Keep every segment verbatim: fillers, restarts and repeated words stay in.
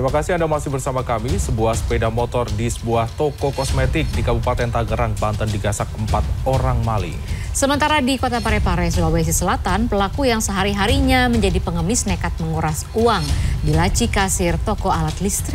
Terima kasih Anda masih bersama kami. Sebuah sepeda motor di sebuah toko kosmetik di Kabupaten Tangerang, Banten digasak empat orang maling. Sementara di Kota Parepare, Sulawesi Selatan, pelaku yang sehari-harinya menjadi pengemis nekat menguras uang di laci kasir toko alat listrik.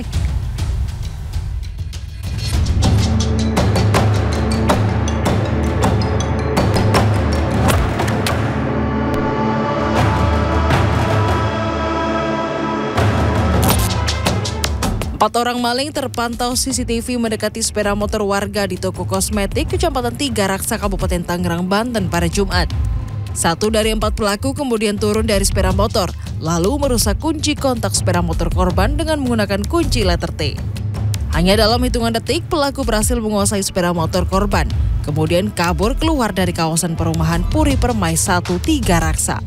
Empat orang maling terpantau C C T V mendekati sepeda motor warga di toko kosmetik Kecamatan Tiga Raksa, Kabupaten Tangerang, Banten pada Jumat. Satu dari empat pelaku kemudian turun dari sepeda motor, lalu merusak kunci kontak sepeda motor korban dengan menggunakan kunci letter T. Hanya dalam hitungan detik, pelaku berhasil menguasai sepeda motor korban, kemudian kabur keluar dari kawasan perumahan Puri Permai satu Tiga Raksa.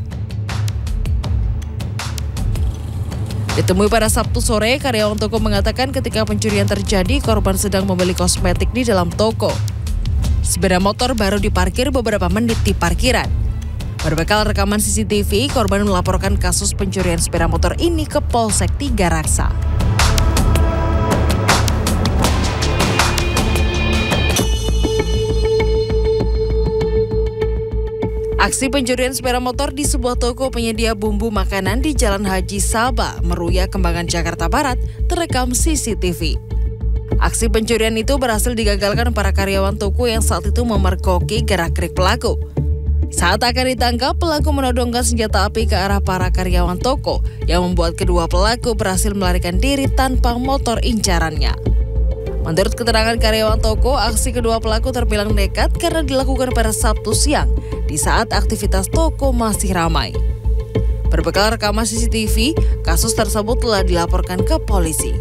Ditemui pada Sabtu sore, karyawan toko mengatakan ketika pencurian terjadi, korban sedang membeli kosmetik di dalam toko. Sepeda motor baru diparkir beberapa menit di parkiran. Berbekal rekaman C C T V, korban melaporkan kasus pencurian sepeda motor ini ke Polsek Tiga Raksa. Aksi pencurian sepeda motor di sebuah toko penyedia bumbu makanan di Jalan Haji Sabah, Meruya, Kembangan, Jakarta Barat, terekam C C T V. Aksi pencurian itu berhasil digagalkan para karyawan toko yang saat itu memergoki gerak-gerik pelaku. Saat akan ditangkap, pelaku menodongkan senjata api ke arah para karyawan toko, yang membuat kedua pelaku berhasil melarikan diri tanpa motor incarannya. Menurut keterangan karyawan toko, aksi kedua pelaku terbilang nekat karena dilakukan pada Sabtu siang di saat aktivitas toko masih ramai. Berbekal rekaman C C T V, kasus tersebut telah dilaporkan ke polisi.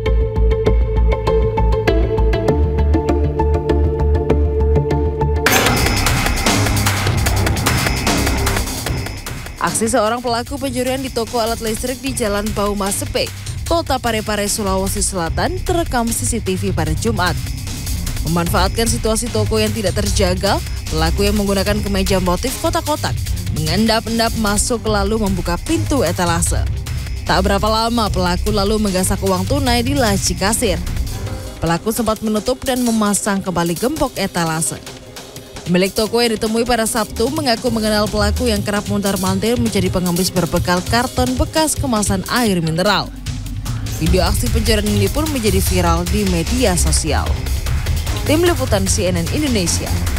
Aksi seorang pelaku pencurian di toko alat listrik di Jalan Bau Masepe, Kota Parepare, Sulawesi Selatan, terekam C C T V pada Jumat. Memanfaatkan situasi toko yang tidak terjaga, pelaku yang menggunakan kemeja motif kotak-kotak mengendap-endap masuk lalu membuka pintu etalase. Tak berapa lama, pelaku lalu menggasak uang tunai di laci kasir. Pelaku sempat menutup dan memasang kembali gembok etalase. Pemilik toko yang ditemui pada Sabtu mengaku mengenal pelaku yang kerap mondar-mandir menjadi pengemis berbekal karton bekas kemasan air mineral. Video aksi pencurian ini pun menjadi viral di media sosial. Tim Liputan C N N Indonesia.